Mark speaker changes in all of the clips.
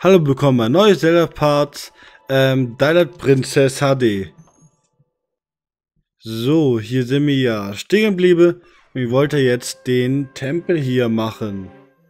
Speaker 1: Hallo, bekommen ein neues Zelda-Part, Twilight Princess HD. So, hier sind wir ja stehen geblieben. Ich wollte jetzt den Tempel hier machen.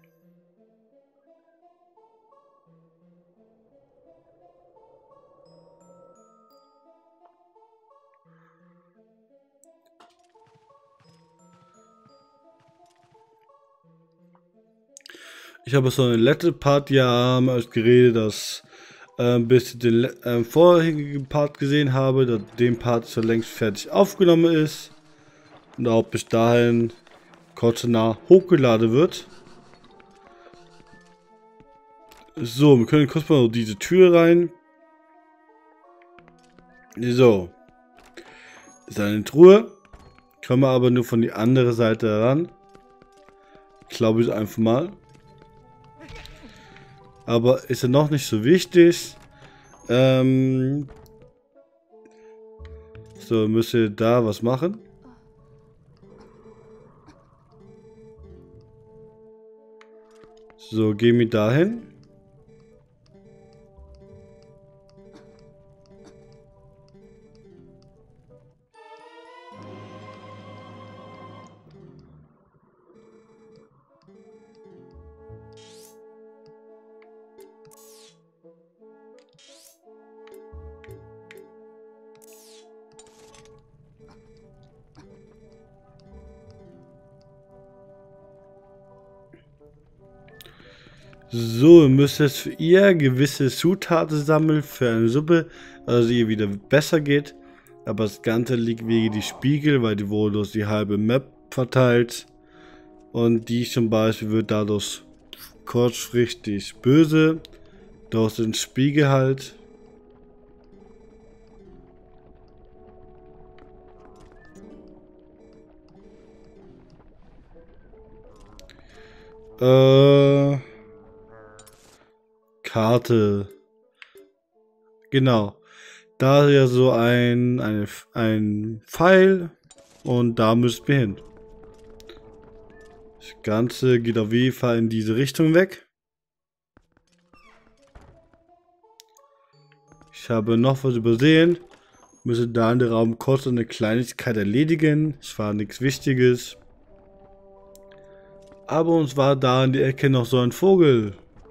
Speaker 1: Ich habe so eine letzte Part ja geredet, dass bis ich den vorherigen Part gesehen habe, dass den Part schon längst fertig aufgenommen ist und auch bis dahin kurz nach hochgeladen wird. So, wir können kurz mal diese Tür rein. So, ist eine Truhe, können wir aber nur von die andere Seite heran. Glaube ich einfach mal. Aber ist ja noch nicht so wichtig. So, müsst ihr da was machen. So, gehen wir dahin. So, ihr müsst jetzt für ihr gewisse Zutaten sammeln für eine Suppe, also die wieder besser geht. Aber das Ganze liegt wegen die Spiegel, weil die wohl durch die halbe Map verteilt. Und die zum Beispiel wird dadurch kurzfristig böse. Durch den Spiegel halt. Karte. Genau. Da ist ja so ein Pfeil und da müsst wir hin. Das Ganze geht auf jeden Fall in diese Richtung weg. Ich habe noch was übersehen. Müsse da in der Raum kurz eine Kleinigkeit erledigen. Es war nichts Wichtiges. Aber uns war da in der Ecke noch so ein Vogel.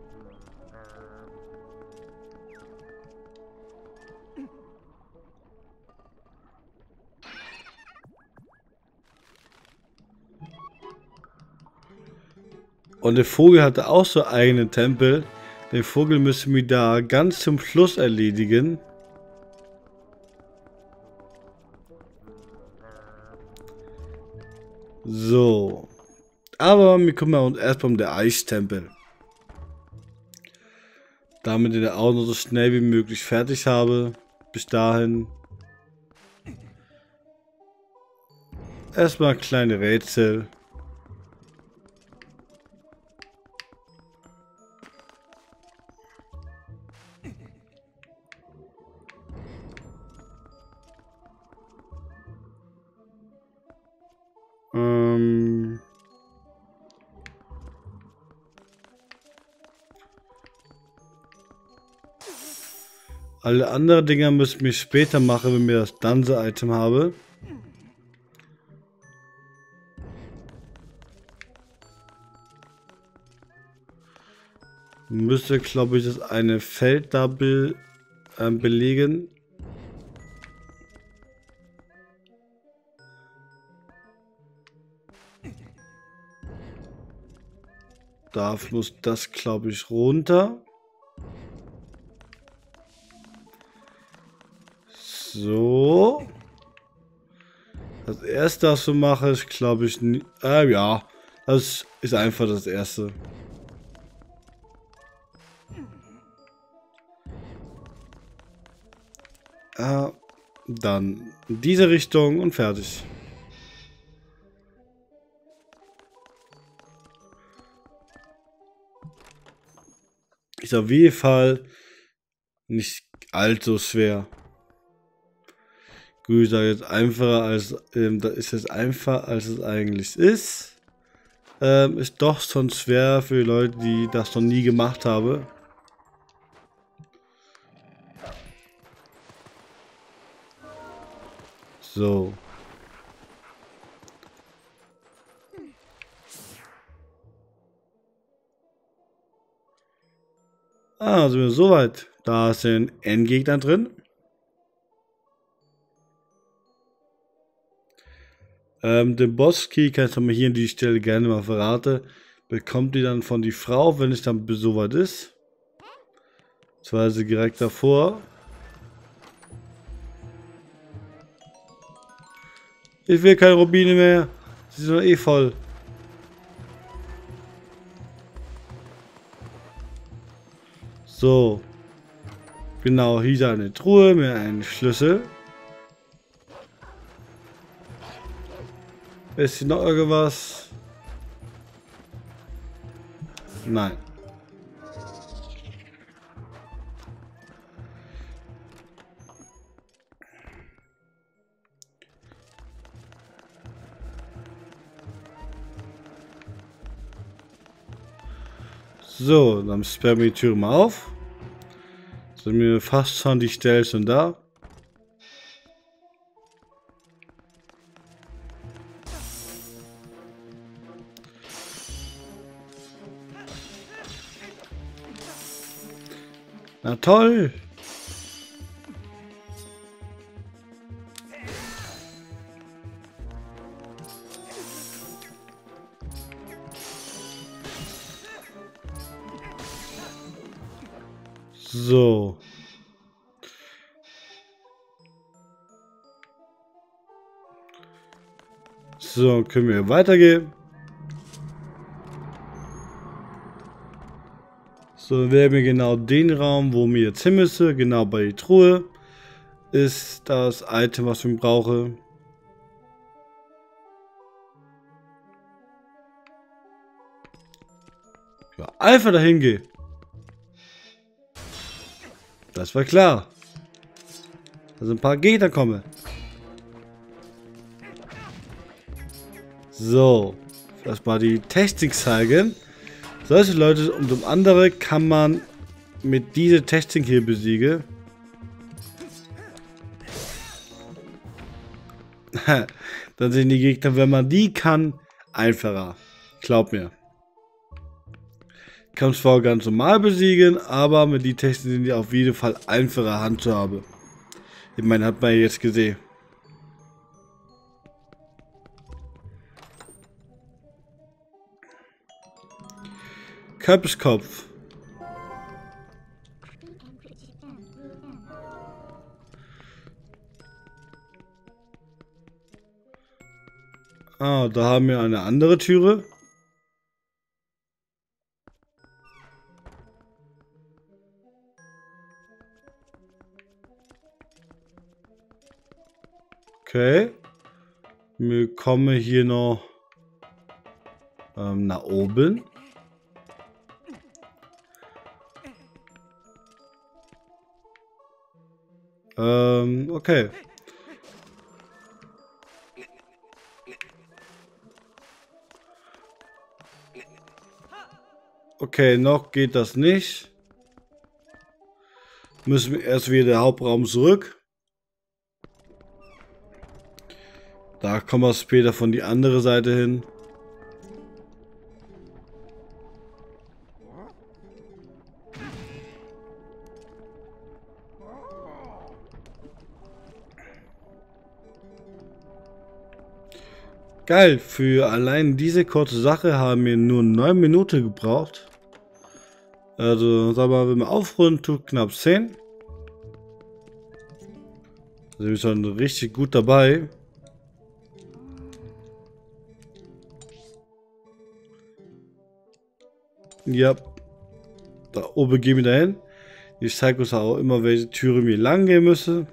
Speaker 1: Und der Vogel hatte auch so eigenen Tempel. Den Vogel müssen wir da ganz zum Schluss erledigen. So. Aber wir kümmern uns erstmal um den Eistempel. Damit ich den auch noch so schnell wie möglich fertig habe. Bis dahin. Erstmal kleine Rätsel. Alle anderen Dinger müssen wir später machen, wenn wir das Danse-Item habe. Müsste, glaube ich, das eine Feld da belegen. Dafür muss das, glaube ich, runter. So. Das erste, was wir machen, ist, glaube ich, ja. Das ist einfach das erste. Dann in diese Richtung und fertig. Ist auf jeden Fall nicht allzu schwer. Gut, ich sage jetzt einfacher als, da ist es einfacher als es eigentlich ist. Ist doch schon schwer für Leute, die das noch nie gemacht haben. So. Ah, sind wir soweit. Da ist ein Endgegner drin. Den Boss-Key kannst du mir hier an die Stelle gerne mal verraten. Bekommt ihr dann von die Frau, wenn es dann soweit ist. Das war sie direkt davor. Ich will keine Rubine mehr. Sie sind doch eh voll. So. Genau, hier ist eine Truhe mit einem Schlüssel. Ist hier noch irgendwas? Nein. So, dann sperren wir die Tür mal auf. Sind wir fast schon die Stelle schon da. Na toll. So. So, können wir weitergehen. So, dann wären wir genau den Raum, wo wir jetzt hin müssen. Genau bei der Truhe ist das Item, was wir brauchen. Ja, einfach dahin gehen. Das war klar. Da sind ein paar Gegner kommen. So, erstmal die Technik zeigen. Solche Leute und um andere kann man mit dieser Technik hier besiegen. Dann sind die Gegner, wenn man die kann, einfacher. Glaub mir. Kann es zwar ganz normal besiegen, aber mit die Technik sind die auf jeden Fall einfacher handzuhaben. Ich meine, hat man ja jetzt gesehen. Köpfskopf. Ah, da haben wir eine andere Türe. Okay. Wir kommen hier noch nach oben. Okay. Okay, noch geht das nicht. Müssen wir erst wieder den Hauptraum zurück. Da kommen wir später von die andere Seite hin. Geil, für allein diese kurze Sache haben wir nur 9 Minuten gebraucht. Also, sagen wir mal, wenn wir aufrunden, tut knapp 10. Da sind wir schon richtig gut dabei. Ja, da oben gehen wir dahin. Ich zeige uns auch immer, welche Türe wir lang gehen müssen.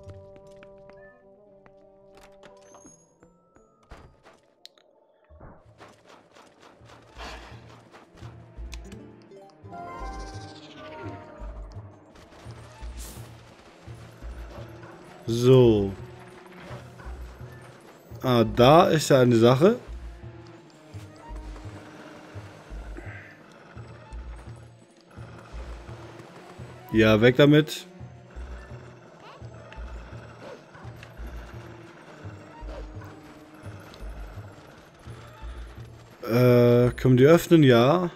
Speaker 1: So. Ah, da ist ja eine Sache. Ja, weg damit. Können wir die öffnen? Ja.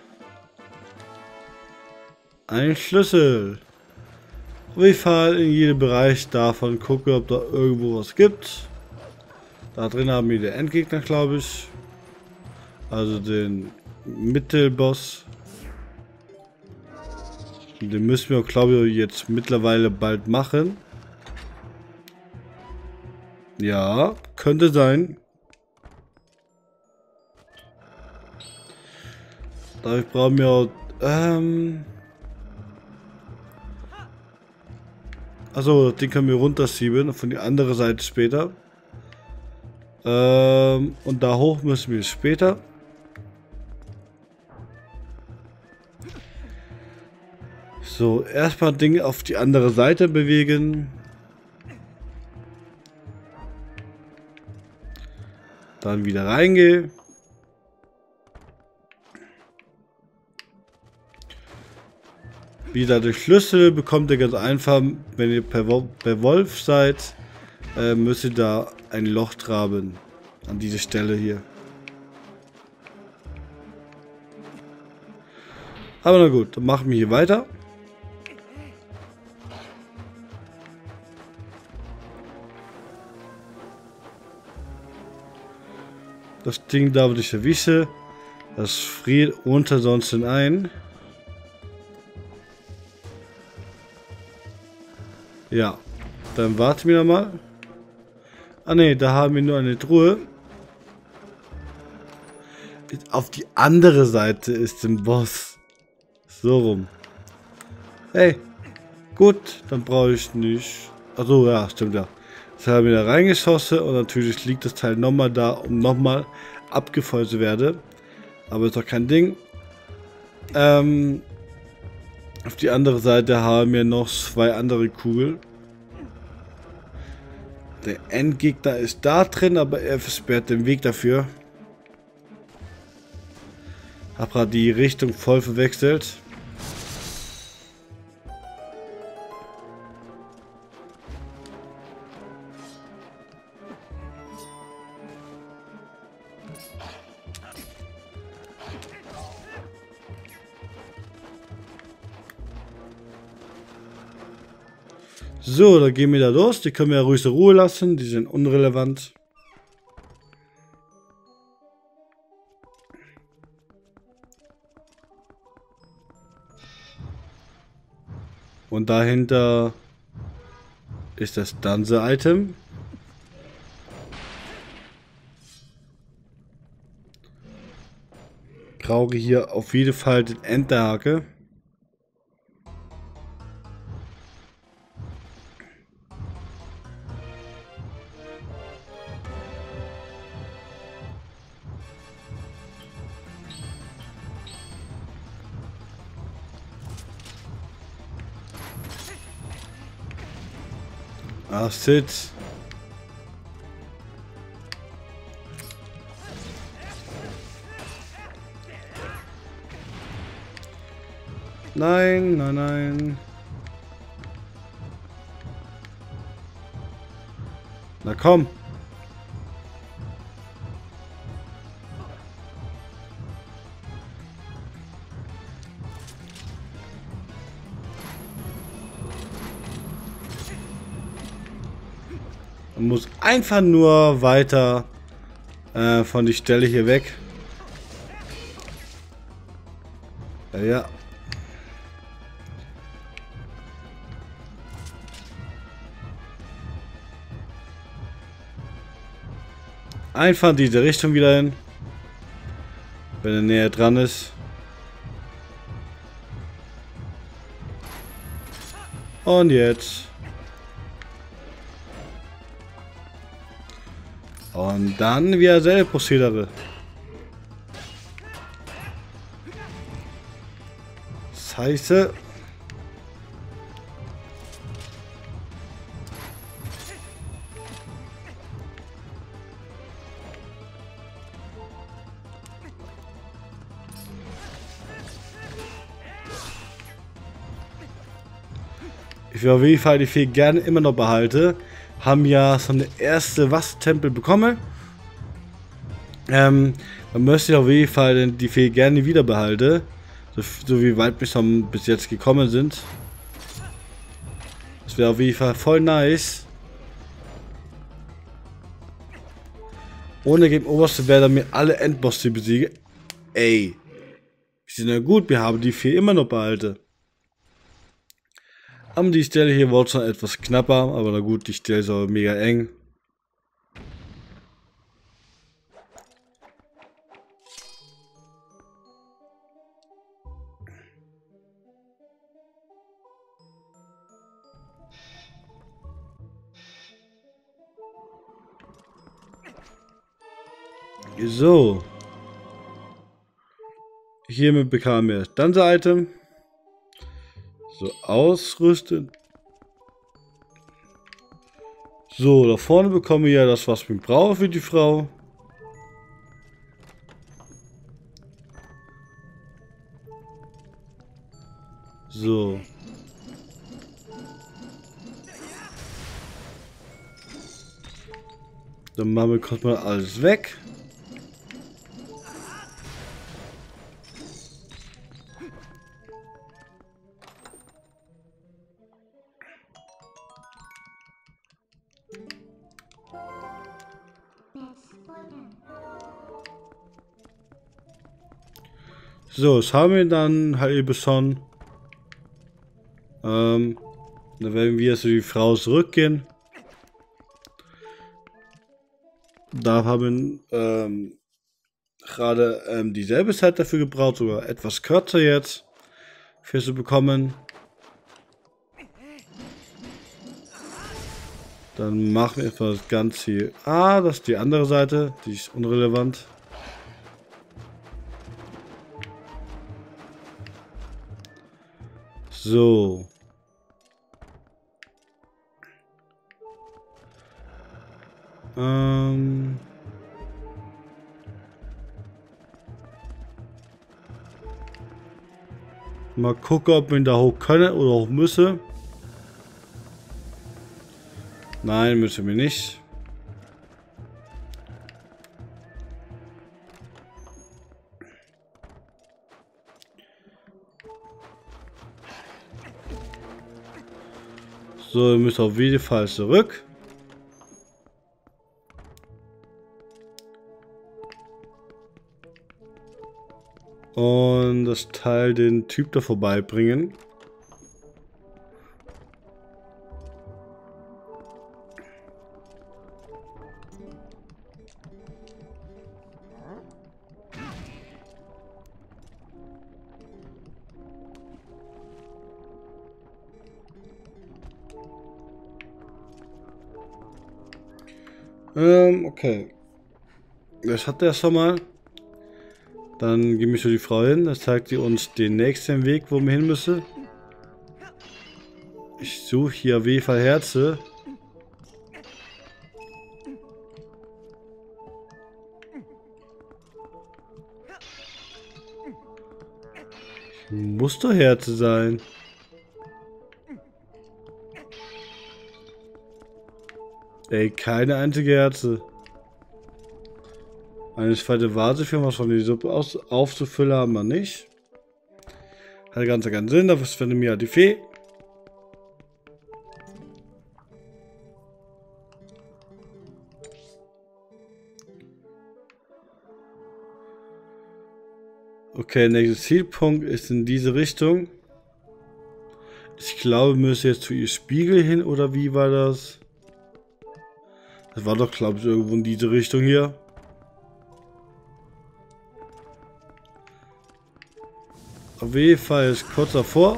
Speaker 1: Ein Schlüssel. Ich fahre in jeden Bereich davon, gucke, ob da irgendwo was gibt. Da drin haben wir den Endgegner, glaube ich. Also den Mittelboss. Den müssen wir, glaube ich, jetzt mittlerweile bald machen. Ja, könnte sein. Dafür brauchen wir auch, also den können wir runterschieben, von der anderen Seite später. Und da hoch müssen wir später. So, erstmal Dinge auf die andere Seite bewegen. Dann wieder reingehen. Wieder den Schlüssel bekommt ihr ganz einfach, wenn ihr per Wolf seid, müsst ihr da ein Loch graben. An diese Stelle hier. Aber na gut, dann machen wir hier weiter. Das Ding da, wo ich erwische, das friert unter sonst ein. Ja, dann warten wir mal. Ah ne, da haben wir nur eine Truhe. Auf die andere Seite ist ein Boss. So rum. Hey, gut, dann brauche ich nicht. Achso, ja, stimmt ja. Jetzt haben wir da reingeschossen und natürlich liegt das Teil nochmal da, um nochmal abgefeuert zu werden. Aber ist doch kein Ding. Auf die andere Seite haben wir noch 2 andere Kugeln. Der Endgegner ist da drin, aber er versperrt den Weg dafür. Hab gerade die Richtung voll verwechselt. So, da gehen wir da los. Die können wir ja ruhig in Ruhe lassen. Die sind unrelevant. Und dahinter ist das Danse-Item. Brauche hier auf jeden Fall den Enterhake. Ach, shit. Nein, nein, nein. Na komm. Man muss einfach nur weiter von die Stelle hier weg. Ja. Einfach in diese Richtung wieder hin. Wenn er näher dran ist. Und jetzt. Und dann wieder selbe Prozedere. Scheiße. Ich will auf jeden Fall die Fee gerne immer noch behalten. Haben ja so eine erste Wassertempel bekommen. Man möchte auf jeden Fall die Fee gerne wieder behalten. So wie weit wir schon bis jetzt gekommen sind. Das wäre auf jeden Fall voll nice. Ohne gegen Oberste wäre mir alle Endbosse besiegen. Ey. Wir sind ja gut, wir haben die Fee immer noch behalten. Aber die Stelle hier war schon etwas knapper, aber na gut, die Stelle ist aber mega eng. So. Hiermit bekamen wir das ganze Item. So, ausrüsten. So, da vorne bekommen wir ja das, was wir brauchen für die Frau. So. Dann machen wir kurz mal alles weg. So, das haben wir dann halt eben schon. Dann werden wir zu die Frau zurückgehen. Da haben wir gerade dieselbe Zeit dafür gebraucht, sogar etwas kürzer jetzt, für zu bekommen. Dann machen wir etwas das Ganze hier. Ah, das ist die andere Seite, die ist unrelevant. So. Mal gucken, ob wir da hoch können oder hoch müssen. Nein, müssen wir nicht. So, wir müssen auf jeden Fall zurück. Und das Teil den Typ da vorbeibringen. Okay. Das hat er schon mal. Dann gehen wir zu die Frau hin. Das zeigt sie uns den nächsten Weg, wo wir hin müssen. Ich suche hier auf jeden Fall Herze. Muss doch Herze sein. Ey, keine einzige Herze. Eine zweite Vase für was von die Suppe aufzufüllen haben wir nicht. Hat ganz keinen Sinn, dafür finde mir die Fee. Okay, nächster Zielpunkt ist in diese Richtung. Ich glaube, wir müssen jetzt zu ihr Spiegel hin, oder wie war das? Das war doch, glaube ich, irgendwo in diese Richtung hier. Auf jeden Fall ist kurz davor.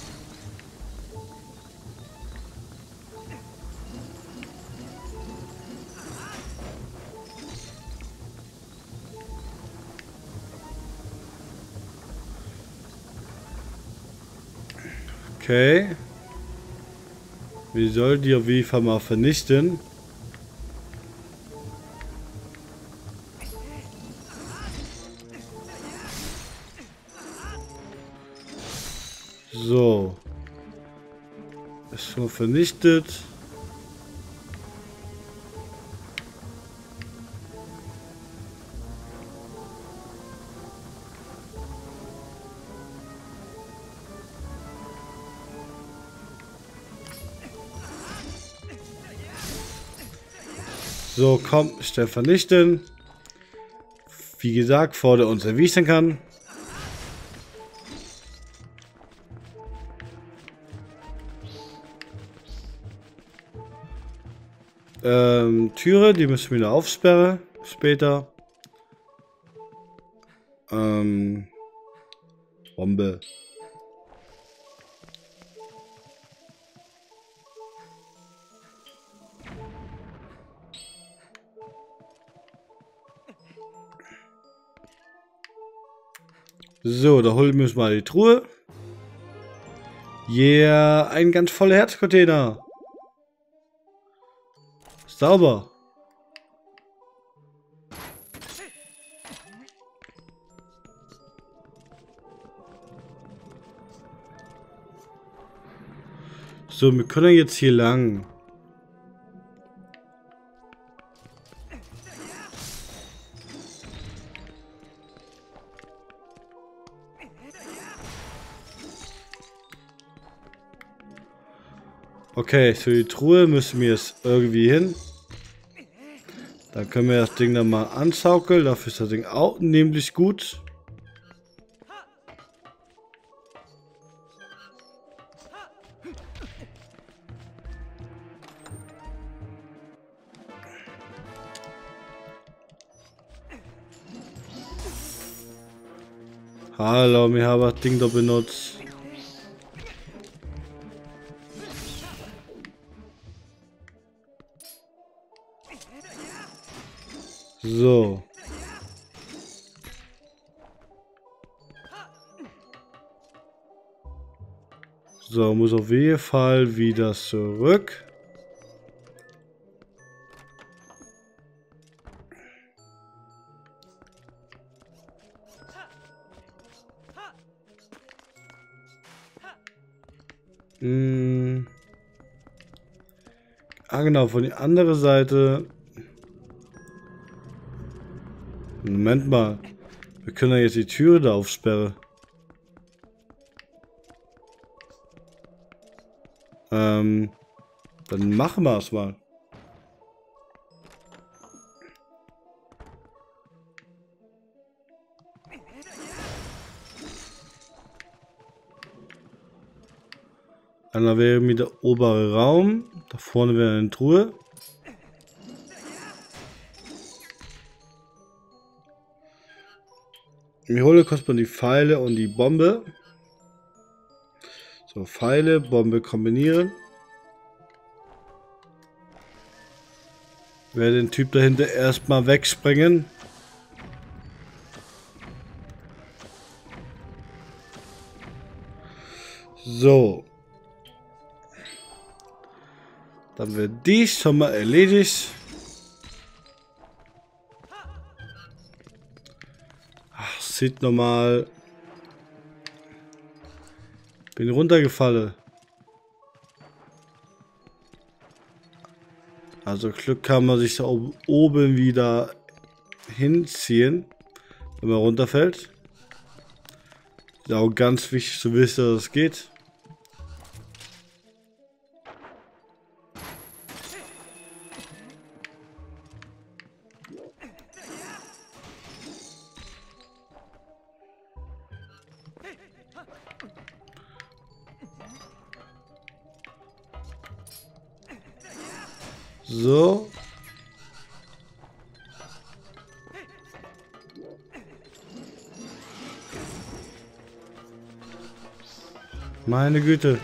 Speaker 1: Okay. Wir sollen die auf jeden Fall mal vernichten. So. Ist schon vernichtet. So, komm, schnell vernichten. Wie gesagt, vor der uns erwischen kann. Türe, die müssen wir wieder aufsperren. Später. Bombe. So, da holen wir uns mal die Truhe. Yeah, ein ganz voller Herzcontainer. Sauber. So, wir können jetzt hier lang. Okay, für die Truhe müssen wir jetzt irgendwie hin. Dann können wir das Ding dann mal anschaukeln. Dafür ist das Ding auch nämlich gut. Hallo, wir haben das Ding da benutzt. So. So, muss auf jeden Fall wieder zurück. Ah genau, von der anderen Seite. Moment mal. Wir können ja jetzt die Türe da aufsperren. Dann machen wir es mal. Einmal wäre mir der obere Raum. Da vorne wäre eine Truhe. Wir holen kurz mal die Pfeile und die Bombe. So, Pfeile, Bombe kombinieren. Ich werde den Typ dahinter erstmal wegsprengen. So. Dann wird dies schon mal erledigt. Ach, sieht normal. Bin runtergefallen. Also Glück kann man sich da oben wieder hinziehen, wenn man runterfällt. Ist auch ganz wichtig zu wissen, dass es geht. So. Meine Güte.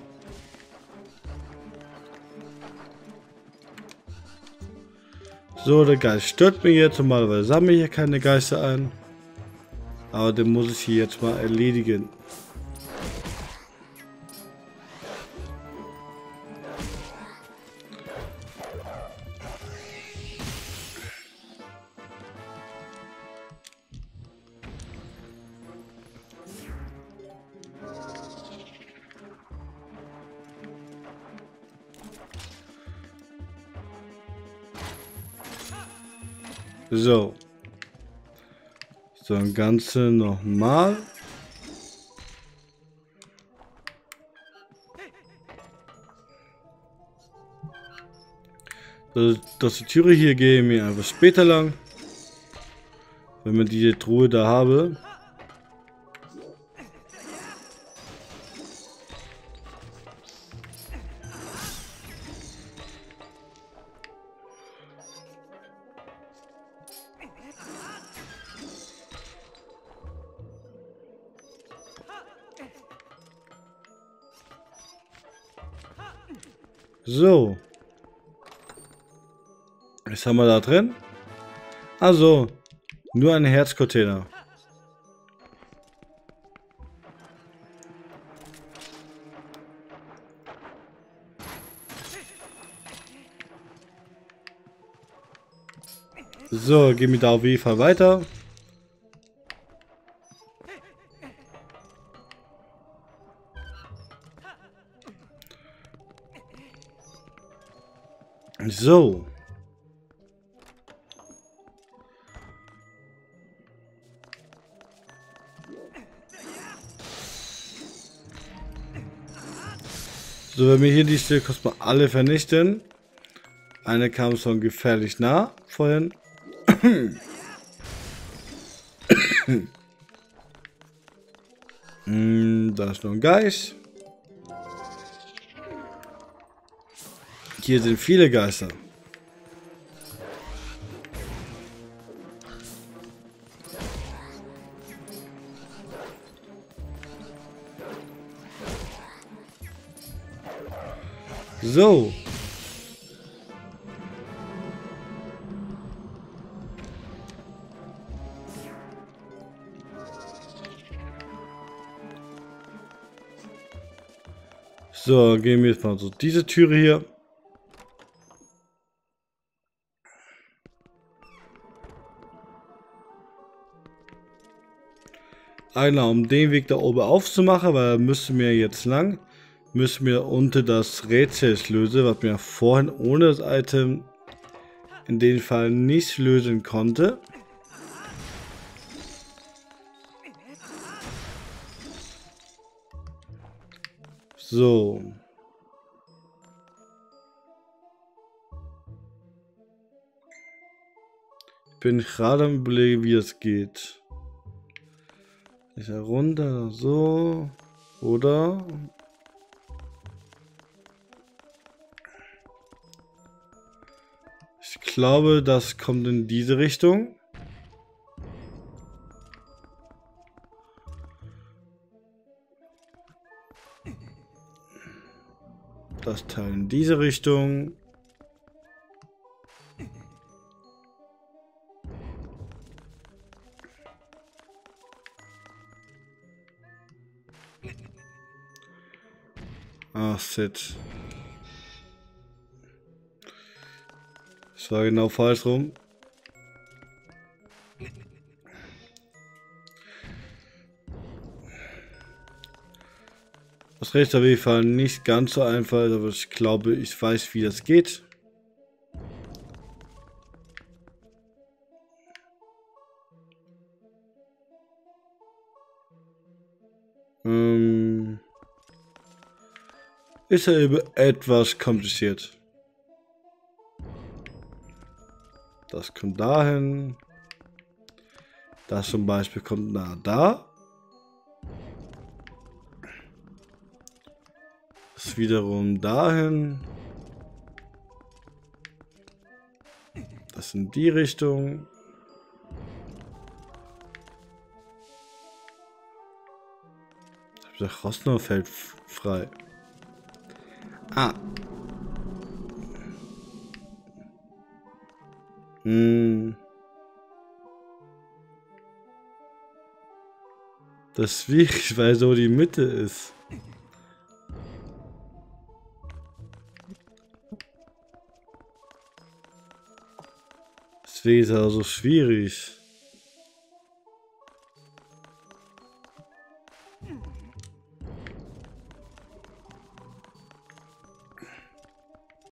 Speaker 1: So, der Geist stört mich jetzt. Normalerweise sammle ich hier keine Geister ein. Aber den muss ich hier jetzt mal erledigen. So. So, ein Ganze nochmal. Dass die Türe hier gehen wir einfach später lang. Wenn wir diese Truhe da habe. So. Was haben wir da drin? Also, nur ein Herzcontainer. So, gehen wir da auf jeden Fall weiter. So. So, wenn wir hier die Stelle mal alle vernichten. Eine kam schon gefährlich nah vorhin. Da ist noch ein Geist. Hier sind viele Geister. So. So, gehen wir jetzt mal so diese Türe hier. Einer, um den Weg da oben aufzumachen, weil da müssen wir jetzt lang. Müssen wir unter das Rätsel lösen, was wir vorhin ohne das Item in dem Fall nicht lösen konnte. So. Ich bin gerade am Überlegen, wie es geht. Ist er runter, so. Oder? Ich glaube, das kommt in diese Richtung. Das Teil in diese Richtung. Ach, shit. Das war genau falsch rum. Das recht auf jeden Fall nicht ganz so einfach, aber ich glaube, ich weiß, wie das geht. Ist ja eben etwas kompliziert. Das kommt dahin. Das zum Beispiel kommt nach da. Das wiederum dahin. Das in die Richtung. Der Rosner fällt frei. Ah. Das ist schwierig, weil so die Mitte ist. Deswegen ist er so schwierig.